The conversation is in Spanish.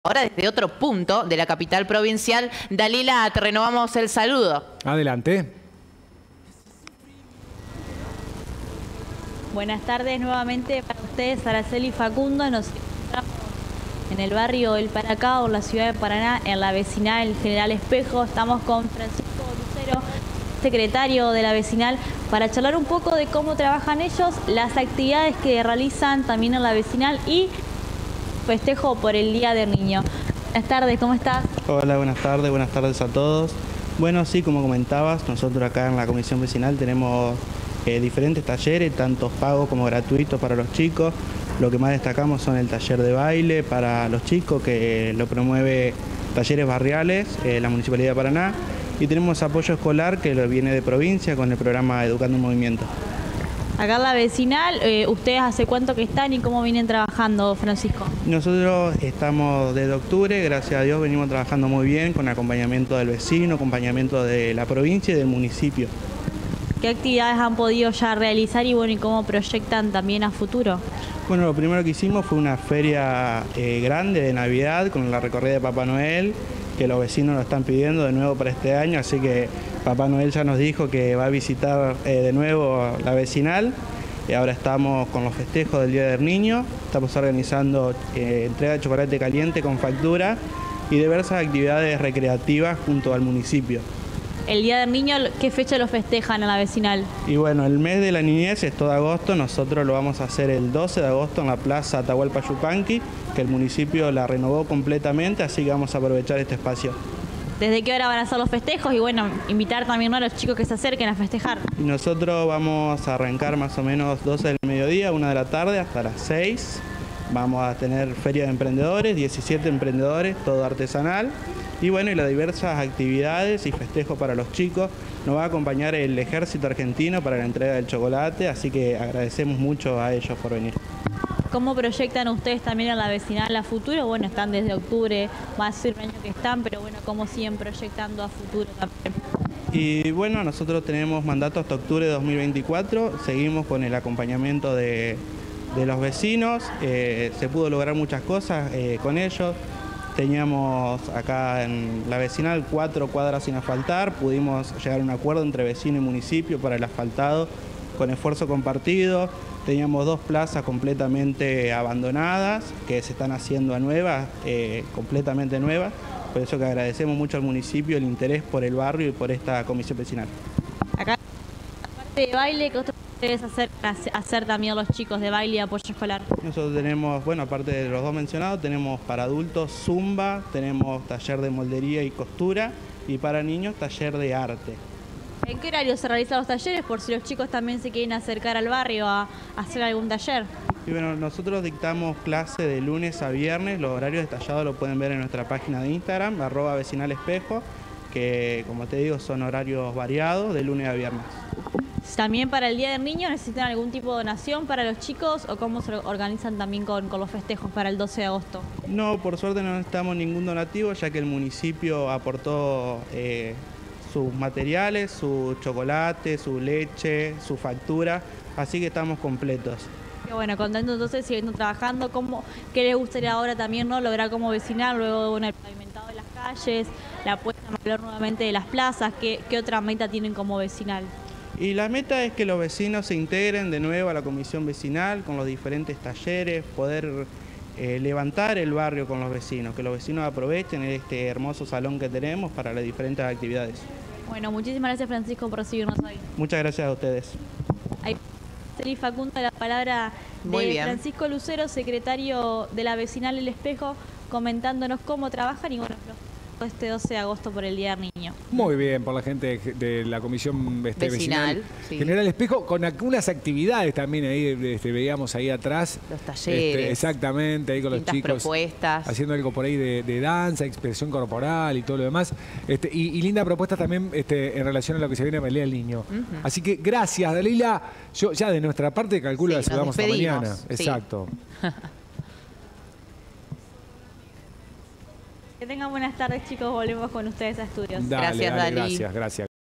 Ahora desde otro punto de la capital provincial. Dalila, te renovamos el saludo. Adelante. Buenas tardes nuevamente para ustedes, Araceli y Facundo. Nos encontramos en el barrio El Paracao, en la ciudad de Paraná, en la vecinal General Espejo. Estamos con Francisco Lucero, secretario de la vecinal, para charlar un poco de cómo trabajan ellos, las actividades que realizan también en la vecinal y festejo por el Día del Niño. Buenas tardes, ¿cómo estás? Hola, buenas tardes a todos. Bueno, sí, como comentabas, nosotros acá en la comisión vecinal tenemos diferentes talleres, tanto pagos como gratuitos para los chicos. Lo que más destacamos son el taller de baile para los chicos, que lo promueve Talleres Barriales, la Municipalidad de Paraná. Y tenemos apoyo escolar que lo viene de provincia con el programa Educando en Movimiento. Acá en la vecinal, ¿ustedes hace cuánto que están y cómo vienen trabajando, Francisco? Nosotros estamos desde octubre, gracias a Dios venimos trabajando muy bien con acompañamiento del vecino, acompañamiento de la provincia y del municipio. ¿Qué actividades han podido ya realizar y bueno, y cómo proyectan también a futuro? Bueno, lo primero que hicimos fue una feria grande de Navidad con la recorrida de Papá Noel, que los vecinos lo están pidiendo de nuevo para este año, así que Papá Noel ya nos dijo que va a visitar de nuevo la vecinal. Y ahora estamos con los festejos del Día del Niño, estamos organizando entrega de chocolate caliente con factura y diversas actividades recreativas junto al municipio. El Día del Niño, ¿qué fecha lo festejan en la vecinal? Y bueno, el mes de la niñez es todo agosto, nosotros lo vamos a hacer el 12 de agosto en la Plaza Atahualpa Yupanqui, que el municipio la renovó completamente, así que vamos a aprovechar este espacio. ¿Desde qué hora van a ser los festejos? Y bueno, invitar también a los chicos que se acerquen a festejar. Y nosotros vamos a arrancar más o menos 12 del mediodía, 1 de la tarde hasta las 6. Vamos a tener feria de emprendedores, 17 emprendedores, todo artesanal. Y bueno, y las diversas actividades y festejos para los chicos. Nos va a acompañar el Ejército Argentino para la entrega del chocolate, así que agradecemos mucho a ellos por venir. ¿Cómo proyectan ustedes también en la vecinal a futuro? Bueno, están desde octubre, va a ser un año que están, pero bueno, ¿cómo siguen proyectando a futuro también? Y bueno, nosotros tenemos mandato hasta octubre de 2024, seguimos con el acompañamiento de los vecinos, se pudo lograr muchas cosas con ellos. Teníamos acá en la vecinal 4 cuadras sin asfaltar, pudimos llegar a un acuerdo entre vecino y municipio para el asfaltado con esfuerzo compartido. Teníamos 2 plazas completamente abandonadas que se están haciendo a nuevas, completamente nuevas. Por eso que agradecemos mucho al municipio el interés por el barrio y por esta comisión vecinal. Acá, aparte de baile, ¿qué otros ustedes hacer también los chicos de baile y apoyo escolar? Nosotros tenemos, bueno, aparte de los 2 mencionados, tenemos para adultos zumba, tenemos taller de moldería y costura y para niños taller de arte. ¿En qué horario se realizan los talleres? Por si los chicos también se quieren acercar al barrio a hacer algún taller. Y bueno, nosotros dictamos clase de lunes a viernes, los horarios detallados lo pueden ver en nuestra página de Instagram, @vecinalespejo, que como te digo son horarios variados de lunes a viernes. ¿También para el Día del Niño necesitan algún tipo de donación para los chicos o cómo se organizan también con los festejos para el 12 de agosto? No, por suerte no necesitamos ningún donativo, ya que el municipio aportó sus materiales, su chocolate, su leche, su factura, así que estamos completos. Qué bueno, contento entonces, siguiendo trabajando. ¿Qué les gustaría ahora también lograr como vecinal, luego el pavimentado de las calles, la puesta en valor nuevamente de las plazas? ¿Qué otra meta tienen como vecinal? Y la meta es que los vecinos se integren de nuevo a la comisión vecinal con los diferentes talleres, poder levantar el barrio con los vecinos, que los vecinos aprovechen este hermoso salón que tenemos para las diferentes actividades. Bueno, muchísimas gracias Francisco por recibirnos hoy. Muchas gracias a ustedes. Ahí Facundo, la palabra de Francisco Lucero, secretario de la vecinal El Espejo, comentándonos cómo trabajan y bueno, este 12 de agosto por el Día del Niño. Muy bien, por la gente de la comisión vecinal sí. General Espejo, con algunas actividades también ahí, veíamos ahí atrás. Los talleres. Exactamente, ahí con los chicos. Propuestas. Haciendo algo por ahí de danza, expresión corporal y todo lo demás. Y linda propuesta también en relación a lo que se viene a el Día del Niño. Así que gracias, Dalila. Yo ya de nuestra parte calculo la saludamos hasta mañana. Sí. Exacto. Que tengan buenas tardes, chicos. Volvemos con ustedes a estudios. Dale, Gracias, Dali. Gracias.